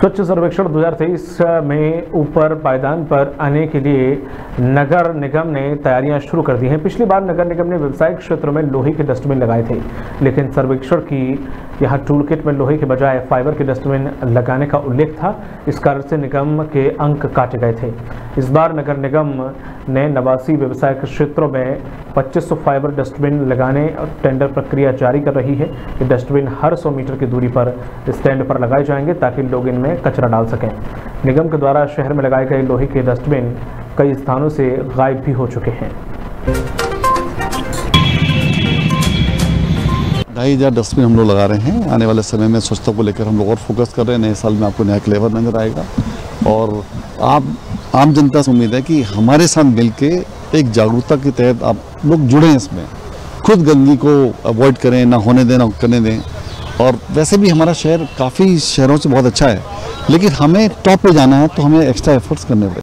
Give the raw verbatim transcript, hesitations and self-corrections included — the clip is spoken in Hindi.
स्वच्छ सर्वेक्षण दो हज़ार तेईस में ऊपर पायदान पर आने के लिए नगर निगम ने तैयारियां शुरू कर दी हैं। पिछली बार नगर निगम ने व्यवसायिक क्षेत्रों में लोहे के डस्टबिन लगाए थे, लेकिन सर्वेक्षण की यहां टूल किट में लोहे के बजाय फाइबर के डस्टबिन लगाने का उल्लेख था। इस कारण से निगम के अंक काटे गए थे। इस बार नगर निगम ने नवासी व्यवसायिक क्षेत्रों में पच्चीस सौ फाइबर डस्टबिन लगाने और टेंडर प्रक्रिया जारी कर रही है। ये डस्टबिन हर सौ मीटर की दूरी पर स्टैंड पर लगाए जाएंगे ताकि लोग इनमें कचरा डाल सकें। निगम के द्वारा शहर में लगाए गए लोहे के डस्टबिन कई स्थानों से गायब भी हो चुके हैं। ढाई हजार डस्टबिन हम लोग लगा रहे हैं। आने वाले समय में स्वच्छता को लेकर हम लोग और फोकस कर रहे हैं। नए साल में आपको नया क्लेवर नजर आएगा और आप आम जनता से उम्मीद है कि हमारे साथ मिलके एक जागरूकता के तहत आप लोग जुड़े हैं इसमें, खुद गंदगी को अवॉइड करें, ना होने दें ना करने दें। और वैसे भी हमारा शहर काफ़ी शहरों से बहुत अच्छा है, लेकिन हमें टॉप पे जाना है तो हमें एक्स्ट्रा एफर्ट्स करने पड़ेंगे।